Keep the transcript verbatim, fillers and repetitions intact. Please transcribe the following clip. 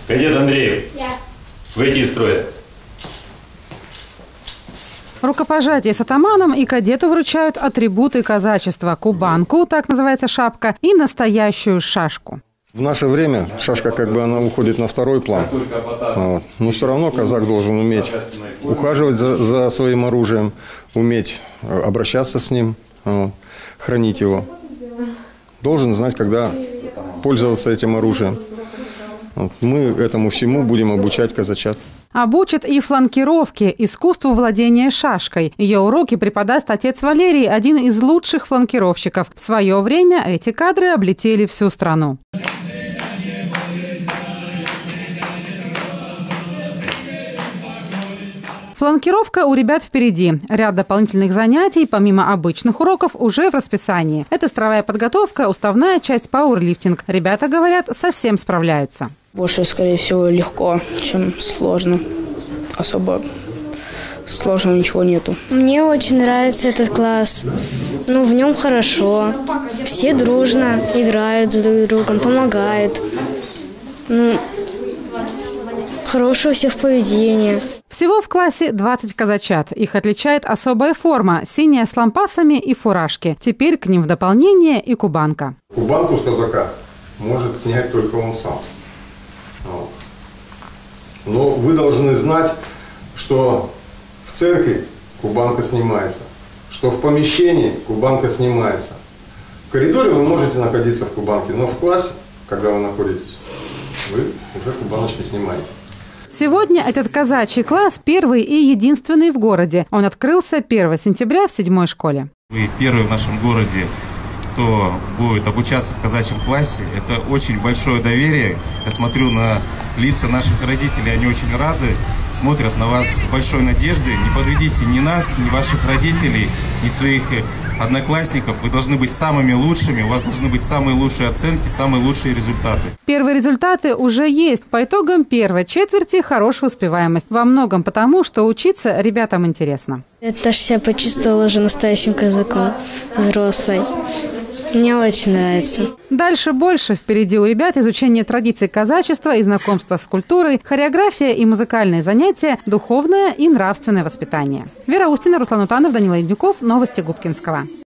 Кадет Андреев, Я. выйти из строя. Рукопожатие с атаманом и кадету вручают атрибуты казачества – кубанку, так называется шапка, и настоящую шашку. В наше время шашка как бы она уходит на второй план, вот. Но все равно казак должен уметь ухаживать за, за своим оружием, уметь обращаться с ним, вот. Хранить его. Должен знать, когда пользоваться этим оружием. Вот. Мы этому всему будем обучать казачат. Обучат и фланкировке, искусству владения шашкой. Ее уроки преподаст отец Валерий, один из лучших фланкировщиков. В свое время эти кадры облетели всю страну. Фланкировка у ребят впереди. Ряд дополнительных занятий, помимо обычных уроков, уже в расписании. Это строевая подготовка, уставная часть пауэрлифтинг. Ребята, говорят, совсем справляются. Больше, скорее всего, легко, чем сложно. Особо сложного ничего нету. Мне очень нравится этот класс. Ну, в нем хорошо. Все дружно играют друг с другом, помогают. Ну, хорошее у всех поведение. Всего в классе двадцать казачат. Их отличает особая форма – синяя с лампасами и фуражки. Теперь к ним в дополнение и кубанка. Кубанку с казака может снять только он сам. Вот. Но вы должны знать, что в церкви кубанка снимается, что в помещении кубанка снимается. В коридоре вы можете находиться в кубанке, но в классе, когда вы находитесь, вы уже кубаночки снимаете. Сегодня этот казачий класс первый и единственный в городе. Он открылся первого сентября в седьмой школе. Вы первый в нашем городе, кто будет обучаться в казачьем классе. Это очень большое доверие. Я смотрю на лица наших родителей, они очень рады, смотрят на вас с большой надеждой. Не подведите ни нас, ни ваших родителей, ни своих одноклассников. Вы должны быть самыми лучшими, у вас должны быть самые лучшие оценки, самые лучшие результаты. Первые результаты уже есть. По итогам первой четверти хорошая успеваемость. Во многом потому, что учиться ребятам интересно. Я даже себя почувствовала уже настоящим казаком, взрослой. Мне очень нравится. Дальше больше. Впереди у ребят изучение традиций казачества и знакомство с культурой, хореография и музыкальные занятия, духовное и нравственное воспитание. Вера Устина, Руслан Утанов, Данила Идюков. Новости Губкинского.